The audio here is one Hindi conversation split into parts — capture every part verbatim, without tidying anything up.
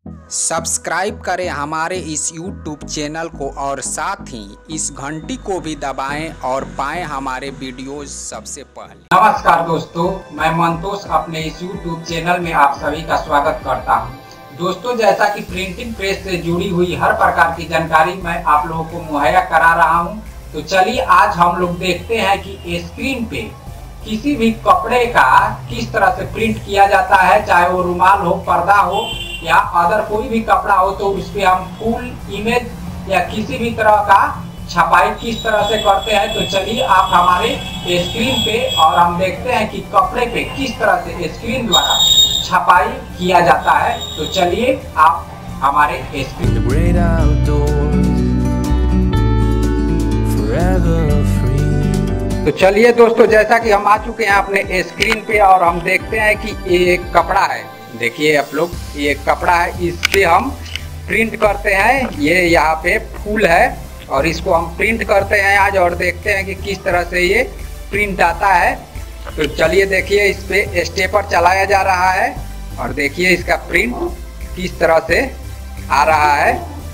सब्सक्राइब करें हमारे इस यूट्यूब चैनल को और साथ ही इस घंटी को भी दबाएं और पाएं हमारे वीडियोस सबसे पहले। नमस्कार दोस्तों, मैं मंतोष अपने इस यूट्यूब चैनल में आप सभी का स्वागत करता हूं। दोस्तों, जैसा कि प्रिंटिंग प्रेस से जुड़ी हुई हर प्रकार की जानकारी मैं आप लोगों को मुहैया करा रहा हूं, तो चलिए आज हम लोग देखते हैं कि स्क्रीन पे किसी भी कपड़े का किस तरह से प्रिंट किया जाता है, चाहे वो रुमाल हो, पर्दा हो या अदर कोई भी कपड़ा हो, तो उस पर हम फुल इमेज या किसी भी तरह का छपाई किस तरह से करते हैं। तो चलिए आप हमारे स्क्रीन पे और हम देखते हैं कि कपड़े पे किस तरह से स्क्रीन द्वारा छपाई किया जाता है। तो चलिए आप हमारे स्क्रीन तो चलिए दोस्तों, जैसा कि हम आ चुके हैं अपने स्क्रीन पे और हम देखते हैं कि ये एक कपड़ा है। देखिए आप लोग, ये कपड़ा है, इस पे हम प्रिंट करते हैं। ये यहाँ पे फूल है और इसको हम प्रिंट करते हैं आज और देखते हैं कि किस तरह से ये प्रिंट आता है। तो चलिए देखिए, इस पे स्टेपर चलाया जा रहा है और देखिए इसका प्रिंट किस तरह से आ रहा है।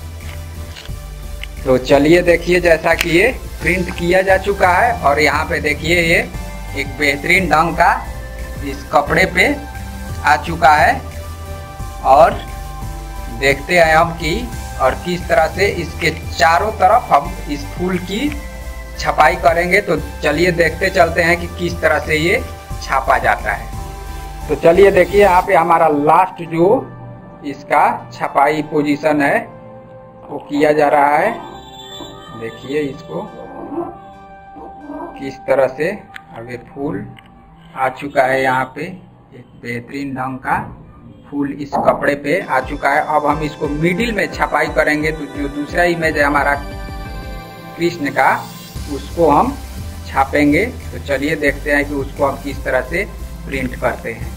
तो चलिए देखिए, जैसा कि ये प्रिंट किया जा चुका है और यहाँ पे देखिए ये एक बेहतरीन ढंग का इस कपड़े पे आ चुका है। और देखते हैं हम कि और किस तरह से इसके चारों तरफ हम इस फूल की छपाई करेंगे। तो चलिए देखते चलते हैं कि किस तरह से ये छापा जाता है। तो चलिए देखिए, यहाँ पे हमारा लास्ट जो इसका छपाई पोजीशन है वो किया जा रहा है। देखिए इसको किस तरह से अभी फूल आ चुका है। यहाँ पे एक बेहतरीन ढंग का फूल इस कपड़े पे आ चुका है। अब हम इसको मिडिल में छपाई करेंगे। तो जो दूसरा इमेज है हमारा कृष्ण का, उसको हम छापेंगे। तो चलिए देखते हैं कि उसको हम किस तरह से प्रिंट करते हैं।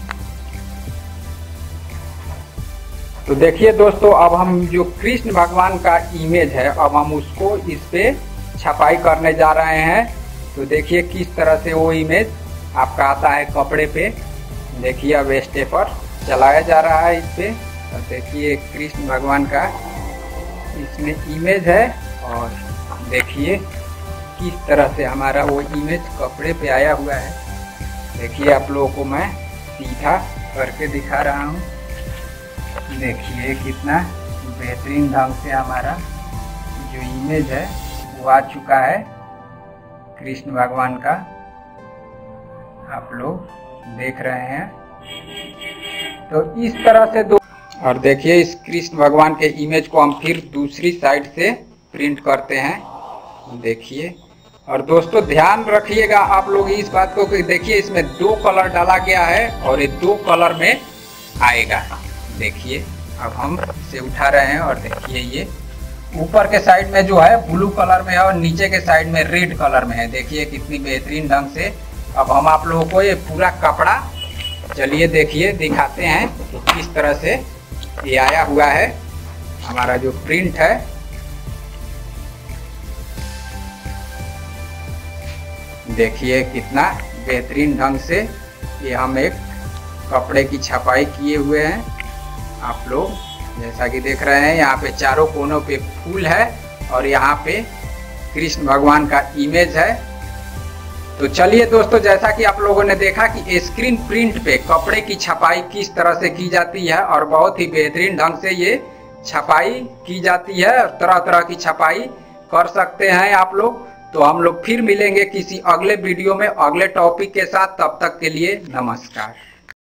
तो देखिए दोस्तों, अब हम जो कृष्ण भगवान का इमेज है, अब हम उसको इस पे छपाई करने जा रहे हैं। तो देखिए किस तरह से वो इमेज आपका आता है कपड़े पे। देखिए अब स्टेपर चलाया जा रहा है इस पे और देखिए कृष्ण भगवान का इसमें इमेज है और देखिए किस तरह से हमारा वो इमेज कपड़े पे आया हुआ है। देखिए आप लोगों को मैं सीधा करके दिखा रहा हूँ। देखिए कितना बेहतरीन ढंग से हमारा जो इमेज है वो आ चुका है कृष्ण भगवान का, आप लोग देख रहे हैं। तो इस तरह से दो और देखिए इस कृष्ण भगवान के इमेज को हम फिर दूसरी साइड से प्रिंट करते हैं। देखिए, और दोस्तों ध्यान रखिएगा आप लोग इस बात को कि देखिए इसमें दो कलर डाला गया है और ये दो कलर में आएगा। देखिए अब हम इसे उठा रहे हैं और देखिए ये ऊपर के साइड में जो है ब्लू कलर में है और नीचे के साइड में रेड कलर में है। देखिए कितनी बेहतरीन ढंग से अब हम आप लोगों को ये पूरा कपड़ा चलिए देखिए दिखाते हैं कि किस तरह से ये आया हुआ है हमारा जो प्रिंट है। देखिए कितना बेहतरीन ढंग से ये हम एक कपड़े की छपाई किए हुए हैं। आप लोग जैसा कि देख रहे हैं, यहाँ पे चारों कोनों पे फूल है और यहाँ पे कृष्ण भगवान का इमेज है। तो चलिए दोस्तों, जैसा कि आप लोगों ने देखा कि स्क्रीन प्रिंट पे कपड़े की छपाई किस तरह से की जाती है और बहुत ही बेहतरीन ढंग से ये छपाई की जाती है। तरह तरह की छपाई कर सकते हैं आप लोग। तो हम लोग फिर मिलेंगे किसी अगले वीडियो में अगले टॉपिक के साथ। तब तक के लिए नमस्कार।